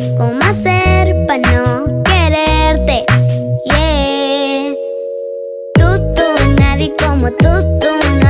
¿Cómo hacer para no quererte? Yeah. Tú, nadie como tú, no